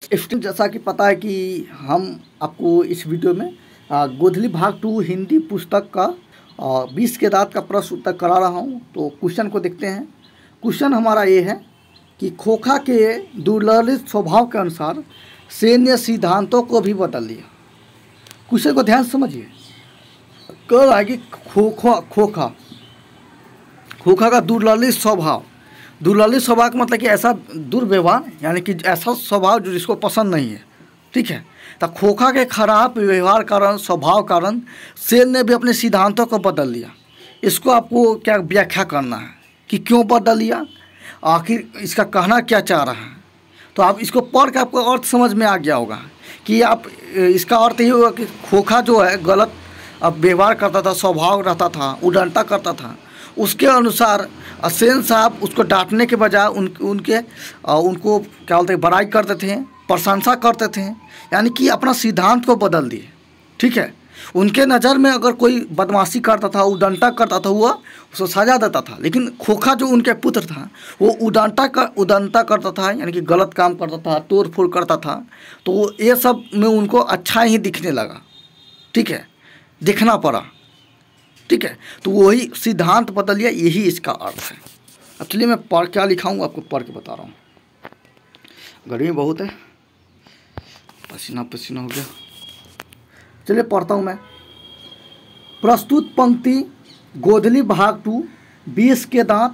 Student, जैसा कि पता है कि हम आपको इस वीडियो में गोधली भाग 2 हिंदी पुस्तक का 20 के दांत का प्रश्न उत्तर करा रहा हूं। तो क्वेश्चन को देखते हैं। क्वेश्चन हमारा ये है कि खोखा के दुर्ललित स्वभाव के अनुसार सेन ने सिद्धांतों को भी बदल दिया। क्वेश्चन को ध्यान से समझिए। कह रहा है कि खोखा का दुर्ललित स्वभाव का मतलब कि ऐसा दुर्व्यवहार, यानी कि ऐसा स्वभाव जो जिसको पसंद नहीं है। ठीक है, तो खोखा के खराब व्यवहार कारण, स्वभाव कारण सेन ने भी अपने सिद्धांतों को बदल लिया। इसको आपको क्या व्याख्या करना है कि क्यों बदल लिया, आखिर इसका कहना क्या चाह रहा है। तो आप इसको पढ़ के आपको अर्थ समझ में आ गया होगा कि आप इसका अर्थ ये होगा कि खोखा जो है गलत अब व्यवहार करता था, स्वभाव रहता था, उड़नता करता था। उसके अनुसार सेन साहब उसको डांटने के बजाय उनको क्या बोलते हैं, बड़ाई करते थे, प्रशंसा करते थे, यानी कि अपना सिद्धांत को बदल दिए। ठीक है, उनके नज़र में अगर कोई बदमाशी करता था, उड़नता करता था, हुआ उसको सजा देता था। लेकिन खोखा जो उनके पुत्र था वो उड़नता करता था, यानी कि गलत काम करता था, तोड़ फोड़ करता था। तो ये सब में उनको अच्छा ही दिखने लगा। ठीक है, दिखना पड़ा। ठीक है, तो वही सिद्धांत बदल लिया, यही इसका अर्थ है। अब चलिए मैं पढ़ क्या लिखा हूँ आपको पढ़ के बता रहा हूँ। गर्मी बहुत है, पसीना पसीना हो गया। चलिए पढ़ता हूँ मैं। प्रस्तुत पंक्ति गोधली भाग 2 20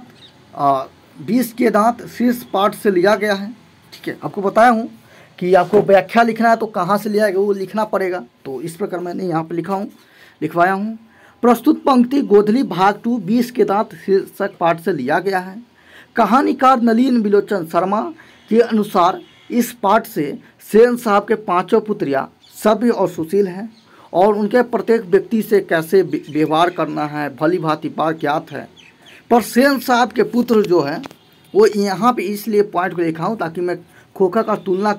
के दांत शीर्ष पाठ से लिया गया है। ठीक है, आपको बताया हूँ कि आपको व्याख्या लिखना है तो कहाँ से लिया गया वो लिखना पड़ेगा। तो इस प्रकार मैंने यहाँ पर लिखवाया हूँ। प्रस्तुत पंक्ति गोधली भाग 2 20 के दांत शीर्षक पाठ से लिया गया है। कहानीकार नलिन बिलोचन शर्मा के अनुसार इस पाठ से सेन साहब के 5 पुत्रियाँ सभ्य और सुशील हैं और उनके प्रत्येक व्यक्ति से कैसे व्यवहार करना है भली भांति बात ज्ञात है। पर सेन साहब के पुत्र जो है वो यहाँ पे इसलिए पॉइंट को लिखा हूँ ताकि मैं खोखा का तुलना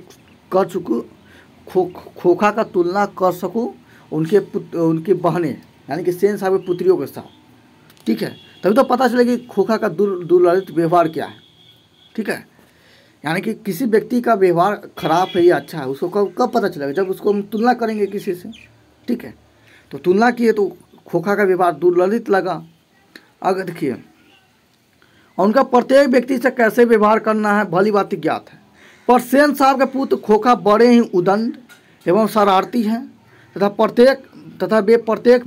कर सकूँ उनके बहनें, यानी कि सेन साहब की पुत्रियों के साथ। ठीक है, तभी तो पता चलेगा कि खोखा का दुर्ललित व्यवहार क्या है। ठीक है, यानी कि किसी व्यक्ति का व्यवहार खराब है या अच्छा है उसको कब पता चलेगा, जब उसको हम तुलना करेंगे किसी से। ठीक है, तो तुलना किए तो खोखा का व्यवहार दुर्ललित लगा। अगर देखिए, और उनका प्रत्येक व्यक्ति से कैसे व्यवहार करना है भली बात ज्ञात है। पर सेन साहब के पुत्र खोखा बड़े ही उदंड एवं शरारती हैं तथा वे प्रत्येक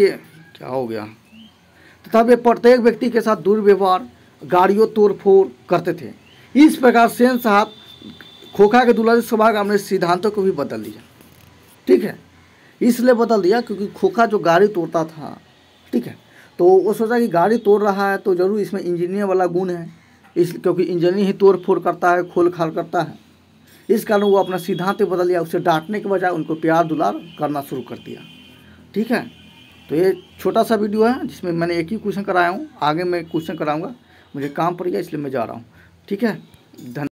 व्यक्ति के साथ दुर्व्यवहार, गाड़ियों तोड़ फोड़ करते थे। इस प्रकार सेन साहब खोखा के दुर्ललित स्वभाव का अपने सिद्धांतों को भी बदल दिया। ठीक है, इसलिए बदल दिया क्योंकि खोखा जो गाड़ी तोड़ता था, ठीक है, तो वो सोचा कि गाड़ी तोड़ रहा है तो जरूर इसमें इंजीनियर वाला गुण है, क्योंकि इंजीनियर ही तोड़ फोड़ करता है, खोल खाल करता है। इस कारण वो अपना सिद्धांत बदल दिया। उसे डांटने के बजाय उनको प्यार दुलार करना शुरू कर दिया। ठीक है, तो ये छोटा सा वीडियो है जिसमें मैंने एक ही क्वेश्चन कराया हूँ। आगे मैं क्वेश्चन कराऊंगा, मुझे काम पड़ गया इसलिए मैं जा रहा हूँ। ठीक है, धन्यवाद।